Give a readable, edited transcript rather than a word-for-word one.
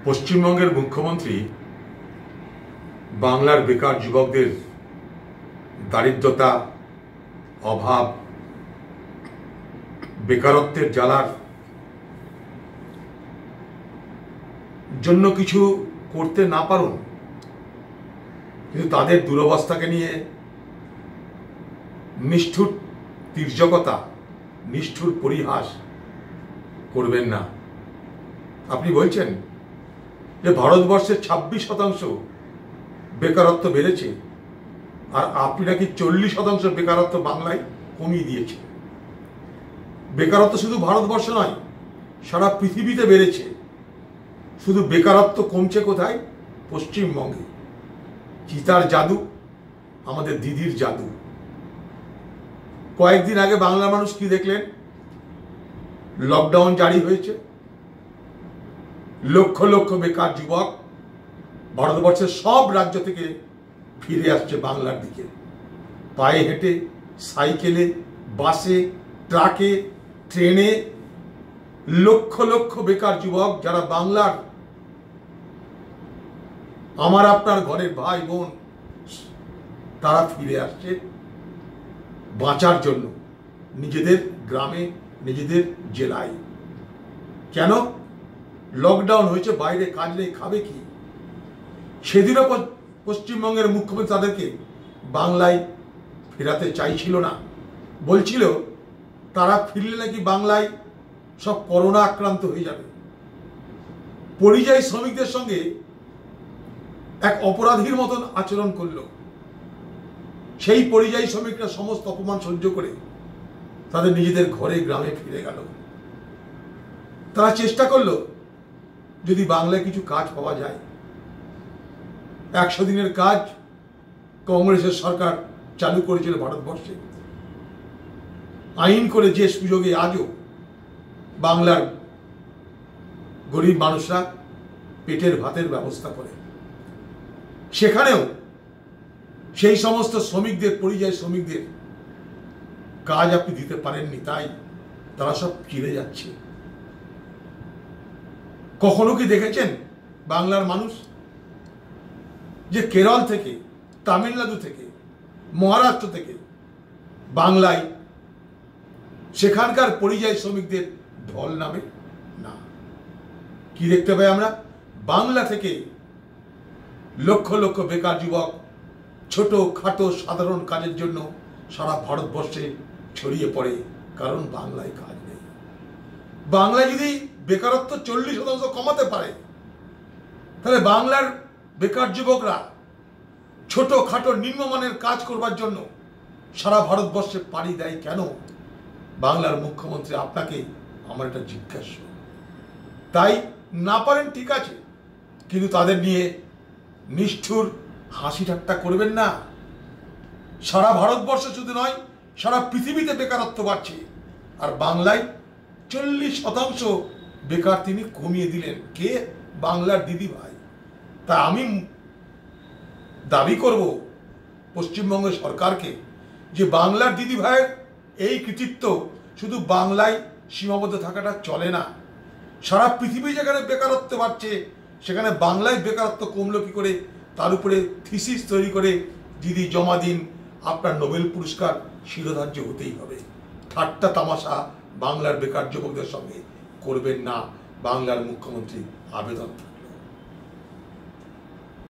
পশ্চিমবঙ্গের মুখ্যমন্ত্রী বাংলার বেকার যুবকদের দারিদ্রতা, অভাব, বেকারত্বের জ্বালার জন্য কিছু করতে না পারুন, কিন্তু তাদের দুরবস্থাকে নিয়ে নিষ্ঠুর তির্যকতা, নিষ্ঠুর পরিহাস করবেন না। আপনি বলছেন যে ভারতবর্ষের 26% বেকারত্ব বেড়েছে, আর আপনি নাকি 40% বেকারত্ব বাংলায় কমিয়ে দিয়েছে। বেকারত্ব শুধু ভারতবর্ষ নয়, সারা পৃথিবীতে বেড়েছে। শুধু বেকারত্ব কমছে কোথায়? পশ্চিমবঙ্গে। চিতার জাদু, আমাদের দিদির জাদু। কয়েকদিন আগে বাংলার মানুষ কি দেখলেন? লকডাউন জারি হয়েছে, লক্ষ লক্ষ বেকার যুবক ভারতবর্ষের সব রাজ্য থেকে ফিরে আসছে বাংলার দিকে। পায়ে হেঁটে, সাইকেলে, বাসে, ট্রাকে, ট্রেনে লক্ষ লক্ষ বেকার যুবক যারা বাংলার আমার আপনার ঘরের ভাই বোন, তারা ফিরে আসছে বাঁচার জন্য নিজেদের গ্রামে, নিজেদের জেলায়। কেন? লকডাউন হয়েছে, বাইরে কাজ নেই, খাবে কি? সেদিনও পশ্চিমবঙ্গের মুখ্যমন্ত্রী তাদেরকে বাংলায় ফেরাতে চাইছিল না। বলছিল তারা ফিরলে নাকি বাংলায় সব করোনা আক্রান্ত হয়ে যাবে। পরিযায়ী শ্রমিকদের সঙ্গে এক অপরাধীর মতন আচরণ করল। সেই পরিযায়ী শ্রমিকরা সমস্ত অপমান সহ্য করে তাদের নিজেদের ঘরে গ্রামে ফিরে গেল। তারা চেষ্টা করলো যদি বাংলায় কিছু কাজ পাওয়া যায়। 100 দিনের কাজ কংগ্রেসের সরকার চালু করেছিল ভারতবর্ষে, আইন করে, যে সুযোগে আজও বাংলার গরিব মানুষরা পেটের ভাতের ব্যবস্থা করে। সেখানেও সেই সমস্ত শ্রমিকদের, পরিযায়ী শ্রমিকদের কাজ আপনি দিতে পারেননি, তাই তারা সব ফিরে যাচ্ছে। কখনো কি দেখেছেন বাংলার মানুষ যে কেরল থেকে, তামিলনাড়ু থেকে, মহারাষ্ট্র থেকে বাংলায় সেখানকার পরিযায়ী শ্রমিকদের ঢল নামে? না। কি দেখতে পাই আমরা? বাংলা থেকে লক্ষ লক্ষ বেকার যুবক ছোট খাটো সাধারণ কাজের জন্য সারা ভারতবর্ষে ছড়িয়ে পড়ে, কারণ বাংলায় কাজ নেই। বাংলায় যদি বেকারত্ব 40% কমাতে পারে, তাহলে বাংলার বেকার যুবকরা ছোট খাটো নিম্নমানের কাজ করবার জন্য সারা ভারতবর্ষে পাড়ি দেয় কেন? বাংলার মুখ্যমন্ত্রী, আপনাকে আমার এটা জিজ্ঞাসা। তাই না পারেন ঠিক আছে, কিন্তু তাদের নিয়ে নিষ্ঠুর হাসি ঠাট্টা করবেন না। সারা ভারতবর্ষ শুধু নয়, সারা পৃথিবীতে বেকারত্ব বাড়ছে, আর বাংলায় 40% বেকার তিনি কমিয়ে দিলেন। কে? বাংলার দিদি ভাই। তা আমি দাবি করব পশ্চিমবঙ্গ সরকারকে যে বাংলার দিদি ভাইয়ের এই কৃতিত্ব শুধু বাংলায় সীমাবদ্ধ থাকাটা চলে না। সারা পৃথিবী যেখানে বেকারত্ব বাড়ছে, সেখানে বাংলায় বেকারত্ব কমলো কি করে, তার উপরে থিসিস তৈরি করে দিদি জমা দিন, আপনার নোবেল পুরস্কার শিরোধার্য হতেই হবে। ঠাট্টা তামাশা বাংলার বেকার যুবকদের সঙ্গে করবেন না, বাংলার মুখ্যমন্ত্রী আবেদন।